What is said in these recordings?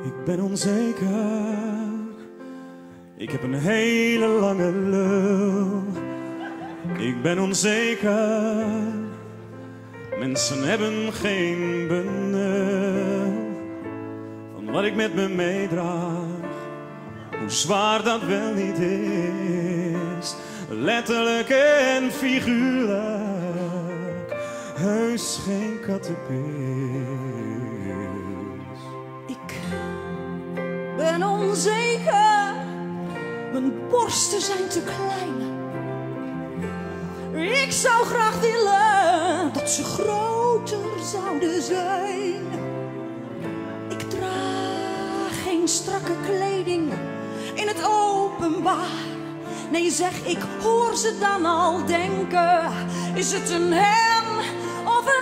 Ik ben onzeker. Ik heb een hele lange lul. Ik ben onzeker. Mensen hebben geen benul van wat ik met me meedraag. Hoe zwaar dat wel niet is, letterlijk en figuurlijk, heus geen kattenpis. Ik ben onzeker, mijn borsten zijn te klein. Ik zou graag willen dat ze groter zouden zijn. Ik draag geen strakke kleding in het openbaar. Nee zeg, ik hoor ze dan al denken. Is het een hem of een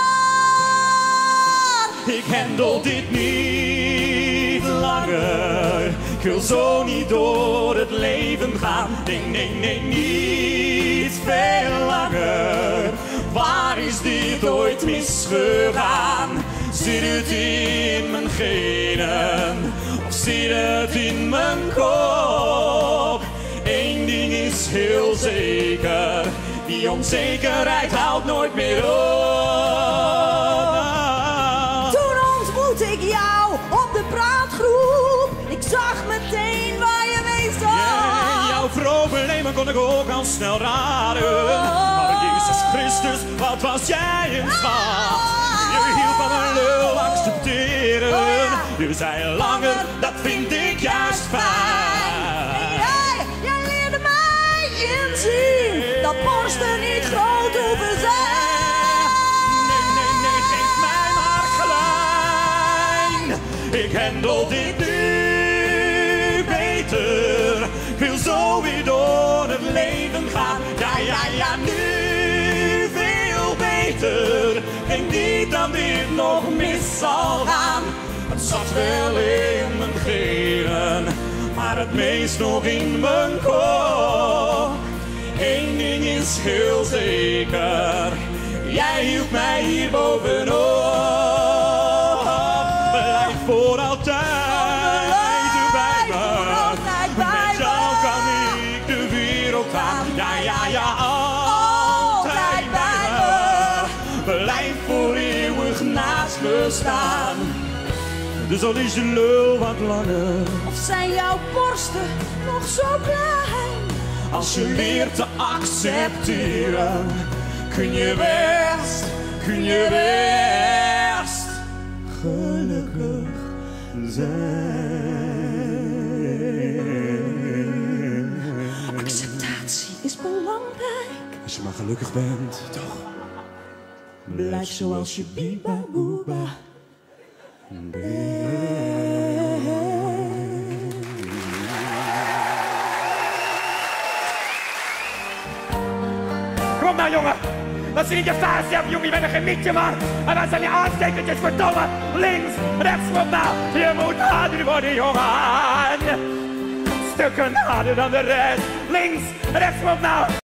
haar? Ik handel dit niet langer. Ik wil zo niet door het leven gaan. Nee, nee, nee, niet veel langer. Waar is dit ooit misgegaan? Zit het in mijn genen? Of zit het in mijn kop? Eén ding is heel zeker. Die onzekerheid houdt nooit meer op. Toen ontmoette ik jou op de praatgroep. Ik zag meteen waar je mee zat. Yeah, jouw problemen kon ik ook al snel raden. Maar Jezus Christus, wat was jij een schat. Je hield van een lul accepteren. Je zei langer, dat vind ik juist fijn. Jij leerde mij inzien dat borsten niet groot hoeven zijn. Nee, nee, nee, geef mij maar klein. Ik handel dit nu beter. Ik wil zo weer door het leven gaan. Ja, ja, ja, nu veel beter. Denk niet dat dit nog mis zal gaan. Het zat wel in mijn genen, maar het meest nog in mijn kop. Eén ding is heel zeker, jij hield mij hier bovenop. Blijf voor altijd bij me. Met jou kan ik de wereld aan. Ja, ja, ja, altijd bij me. Blijf voor eeuwig naast me staan. Dus al is je lul wat langer, of zijn jouw borsten nog zo klein? als je leert te accepteren, kun je best gelukkig zijn. Acceptatie is belangrijk. Als je maar gelukkig bent, toch? Blijf zoals je biba boeba. Kom nou jongen, dat je niet je vuist hebt jongen, je bent een genietje man. En dan zijn die aanstekertjes verdomme. Links, rechts, kom nou. Je moet harder worden jongen. Stukken harder dan de rest. Links, rechts, kom nou.